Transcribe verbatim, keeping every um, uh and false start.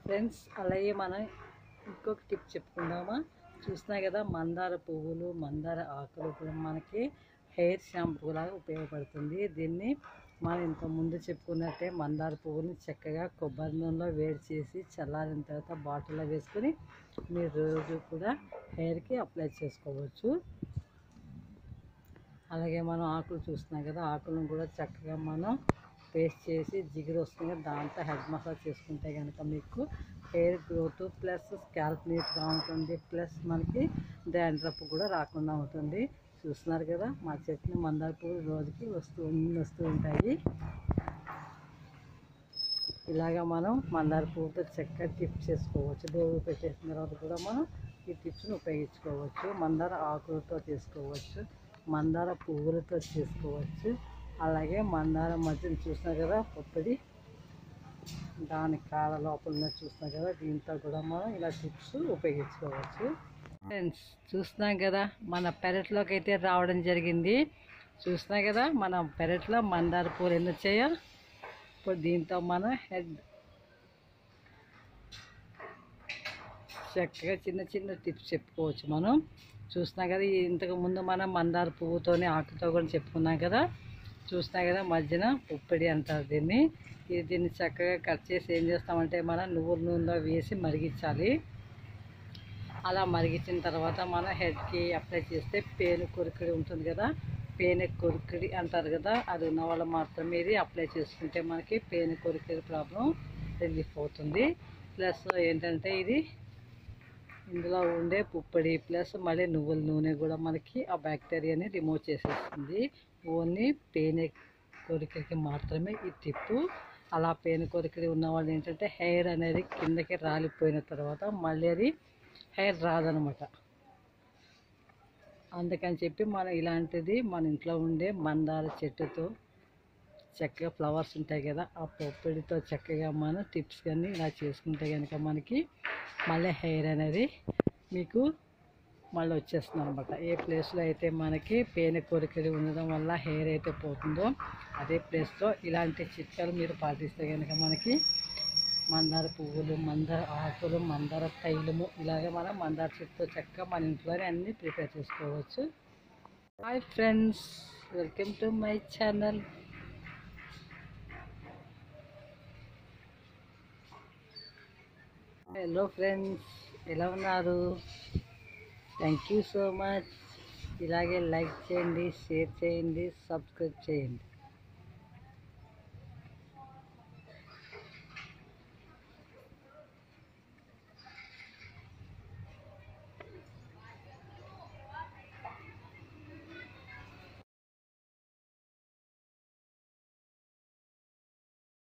Friends అలాగే మనం ఇంకొక టిప్ చెప్పుకుందామా. చూసినా కదా మందార పువ్వులు మందార ఆకులు కూడా మనకి హెయిర్ షాంపూ లాగా ఉపయోగపడుతుంది. దీన్ని మనం ఇంత ముందు చెప్పుకున్నట్టే మందార పువ్వుని చక్కగా కొబ్బరి నూనెలో వేడి చేసి చల్లారిన తర్వాత బాటిల్లో వేసుకొని మీరు రోజు కూడా హెయిర్కి అప్లై చేసుకోవచ్చు. అలాగే మనం ఆకులు చూస్తున్నాం కదా, ఆకులను కూడా చక్కగా మనం పేస్ట్ చేసి జిగురు వస్తుంది దాంతో హెడ్ మసాజ్ చేసుకుంటే కనుక మీకు హెయిర్ గ్రోత్ ప్లస్ స్కాల్ప్ నీట్గా ఉంటుంది, ప్లస్ మనకి డాండ్రఫ్ కూడా రాకుండా ఉంటుంది. చూస్తున్నారు కదా మా చెట్టుని మందార పువ్వులు రోజుకి వస్తూ వస్తూ ఉంటాయి. ఇలాగా మనం మందార పువ్వుతో చక్కగా టిప్స్ చేసుకోవచ్చు. దేవుడు పెట్టేసిన తర్వాత కూడా మనం ఈ టిప్స్ని ఉపయోగించుకోవచ్చు. మందార ఆకులతో చేసుకోవచ్చు, మందార పువ్వులతో చేసుకోవచ్చు. అలాగే మందార మధ్యన చూసినా కదా పొప్పది దాని కాళ్ళ లోపల చూసినా కదా, దీంతో కూడా మనం ఇలా టిప్స్ ఉపయోగించుకోవచ్చు. ఫ్రెండ్స్ చూస్తున్నాం కదా మన పెరట్లోకి అయితే రావడం జరిగింది. చూసినా కదా మన పెరట్లో మందార పూలు ఎన్ని వచ్చాయో. ఇప్పుడు దీంతో మనం హెడ్ చక్కగా చిన్న చిన్న టిప్స్ చెప్పుకోవచ్చు. మనం చూసినా కదా ఇంతకు ముందు మనం మందార పువ్వుతోనే ఆకుతో కూడా చెప్పుకున్నాం కదా. చూసినా కదా మధ్యన పుప్పడి అంటారు దీన్ని. ఇది దీన్ని చక్కగా కట్ చేసి ఏం చేస్తామంటే మనం నువ్వుల నూనెలో వేసి మరిగించాలి. అలా మరిగించిన తర్వాత మనం హెడ్కి అప్లై చేస్తే పేను కొరికిడి ఉంటుంది కదా, పేను కొరికిడి అంటారు కదా, అది ఉన్న వాళ్ళు మాత్రమే ఇది అప్లై చేసుకుంటే మనకి పేను కొరికిడి ప్రాబ్లం రిలీఫ్ అవుతుంది. ప్లస్ ఏంటంటే ఇది ఇందులో ఉండే పుప్పడి ప్లస్ మళ్ళీ నువ్వుల నూనె కూడా మనకి ఆ బ్యాక్టీరియాని రిమూవ్ చేసేస్తుంది. ఓన్లీ పేను కొరికిడికి మాత్రమే ఈ టిప్పు. అలా పేను కొరికిడి ఉన్నవాళ్ళు ఏంటంటే హెయిర్ అనేది కిందకి రాలిపోయిన తర్వాత మళ్ళీ అది హెయిర్ రాదనమాట. అందుకని చెప్పి మనం ఇలాంటిది మన ఇంట్లో ఉండే మందార చెట్టుతో చక్కగా ఫ్లవర్స్ ఉంటాయి కదా, ఆ పొప్పిడితో చక్కగా మనం టిప్స్ కానీ ఇలా చేసుకుంటే కనుక మనకి మళ్ళీ హెయిర్ అనేది మీకు మళ్ళీ వచ్చేస్తుంది అనమాట. ఏ ప్లేస్లో అయితే మనకి పేను కొరికిడి ఉండడం వల్ల హెయిర్ అయితే పోతుందో అదే ప్లేస్లో ఇలాంటి చిట్కాలు మీరు పాటిస్తే కనుక మనకి మందార పువ్వులు మందార ఆకులు మందార తైలము ఇలాగే మనం మందార చెట్టుతో చక్కగా మన ఇంట్లోనే అన్నీ ప్రిపేర్ చేసుకోవచ్చు. Hi friends, welcome to my channel. Hello friends, ఎలా ఉన్నారు? Thank you so much. ఇలాగే లైక్ చేయండి, షేర్ చేయండి, సబ్స్క్రైబ్ చేయండి.